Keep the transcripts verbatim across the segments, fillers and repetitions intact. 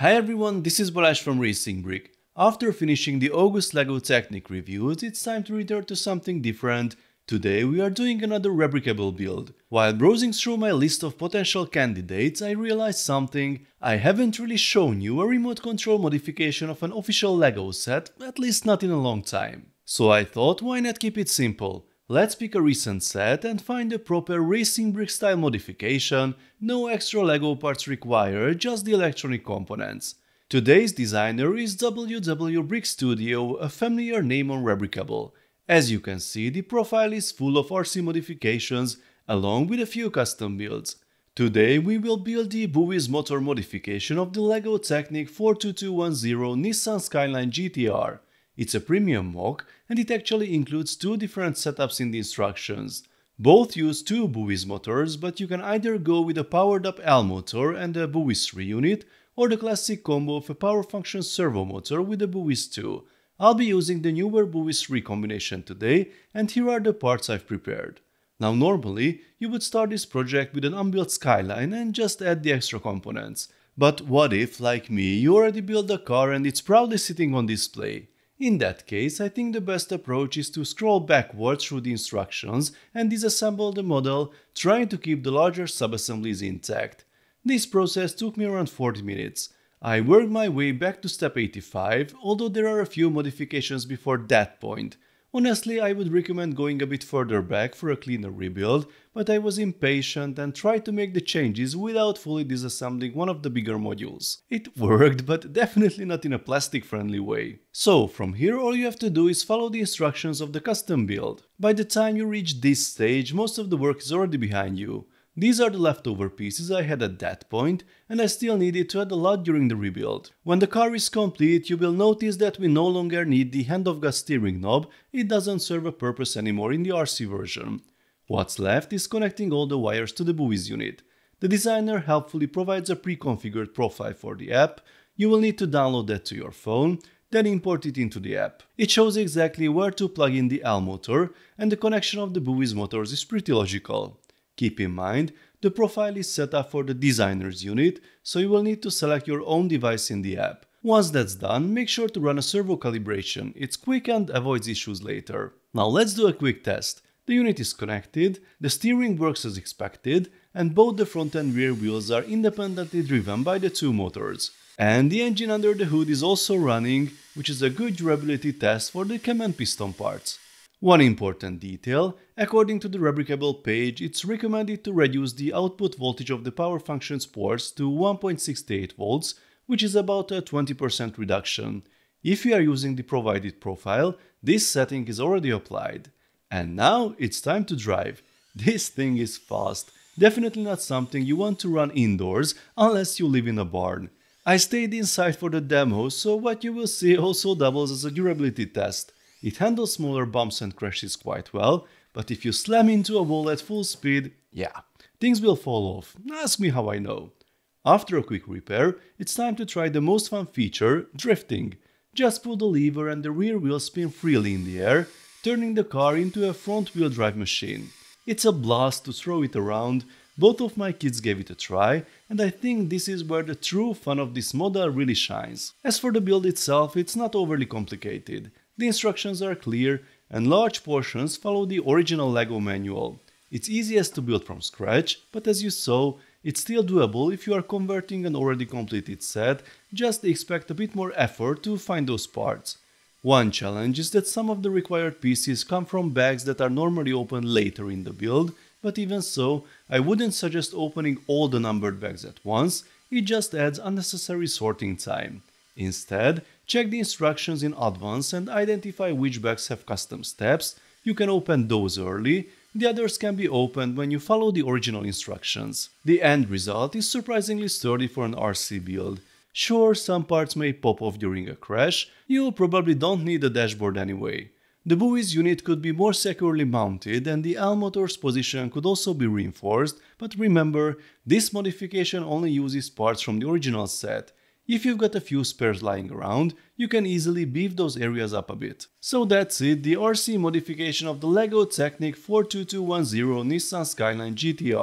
Hi everyone, this is Balázs from RacingBrick. After finishing the August LEGO Technic reviews, it's time to return to something different. Today we are doing another Rebrickable build. While browsing through my list of potential candidates, I realized something. I haven't really shown you a remote control modification of an official LEGO set, at least not in a long time. So I thought, why not keep it simple? Let's pick a recent set and find a proper RacingBrick style modification, no extra LEGO parts required, just the electronic components. Today's designer is W W Brick Studio, a familiar name on Rebrickable. As you can see, the profile is full of R C modifications, along with a few custom builds. Today we will build the BuWizz motor modification of the LEGO Technic four two two one zero Nissan Skyline G T R. It's a premium mock, and it actually includes two different setups in the instructions. Both use two BuWizz motors, but you can either go with a powered up L motor and a BuWizz three unit, or the classic combo of a power function servo motor with a BuWizz two. I'll be using the newer BuWizz three combination today, and here are the parts I've prepared. Now normally, you would start this project with an unbuilt Skyline and just add the extra components. But what if, like me, you already built a car and it's proudly sitting on display? In that case, I think the best approach is to scroll backwards through the instructions and disassemble the model, trying to keep the larger subassemblies intact. This process took me around forty minutes. I worked my way back to step eighty-five, although there are a few modifications before that point. Honestly, I would recommend going a bit further back for a cleaner rebuild, but I was impatient and tried to make the changes without fully disassembling one of the bigger modules. It worked, but definitely not in a plastic-friendly way. So, from here all you have to do is follow the instructions of the custom build. By the time you reach this stage, most of the work is already behind you. These are the leftover pieces I had at that point, and I still needed to add a lot during the rebuild. When the car is complete, you will notice that we no longer need the hand-of-God steering knob, it doesn't serve a purpose anymore in the R C version. What's left is connecting all the wires to the BuWizz unit. The designer helpfully provides a pre-configured profile for the app. You will need to download that to your phone, then import it into the app. It shows exactly where to plug in the L motor, and the connection of the BuWizz motors is pretty logical. Keep in mind, the profile is set up for the designer's unit, so you will need to select your own device in the app. Once that's done, make sure to run a servo calibration, it's quick and avoids issues later. Now let's do a quick test. The unit is connected, the steering works as expected, and both the front and rear wheels are independently driven by the two motors. And the engine under the hood is also running, which is a good durability test for the cam and piston parts. One important detail, according to the Rebrickable page, it's recommended to reduce the output voltage of the power functions ports to one point six eight volts, which is about a twenty percent reduction. If you are using the provided profile, this setting is already applied. And now it's time to drive. This thing is fast, definitely not something you want to run indoors unless you live in a barn. I stayed inside for the demo, so what you will see also doubles as a durability test. It handles smaller bumps and crashes quite well, but if you slam into a wall at full speed, yeah, things will fall off. Ask me how I know. After a quick repair, it's time to try the most fun feature, drifting. Just pull the lever and the rear wheels spin freely in the air, turning the car into a front-wheel drive machine. It's a blast to throw it around. Both of my kids gave it a try, and I think this is where the true fun of this model really shines. As for the build itself, it's not overly complicated. The instructions are clear, and large portions follow the original LEGO manual. It's easiest to build from scratch, but as you saw, it's still doable if you are converting an already completed set, just expect a bit more effort to find those parts. One challenge is that some of the required pieces come from bags that are normally opened later in the build, but even so, I wouldn't suggest opening all the numbered bags at once, it just adds unnecessary sorting time. Instead, check the instructions in advance and identify which bags have custom steps. You can open those early, the others can be opened when you follow the original instructions. The end result is surprisingly sturdy for an R C build. Sure, some parts may pop off during a crash, you probably don't need a dashboard anyway. The BuWizz unit could be more securely mounted and the L motor's position could also be reinforced, but remember, this modification only uses parts from the original set. If you've got a few spares lying around, you can easily beef those areas up a bit. So that's it, the R C modification of the LEGO Technic four two two one zero Nissan Skyline G T R.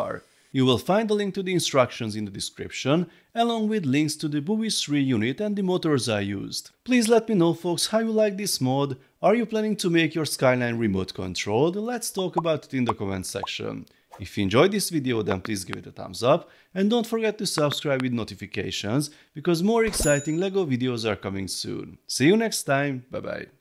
You will find the link to the instructions in the description, along with links to the BuWizz three unit and the motors I used. Please let me know, folks, how you like this mod. Are you planning to make your Skyline remote controlled? Let's talk about it in the comment section. If you enjoyed this video, then please give it a thumbs up and don't forget to subscribe with notifications because more exciting LEGO videos are coming soon. See you next time, bye bye.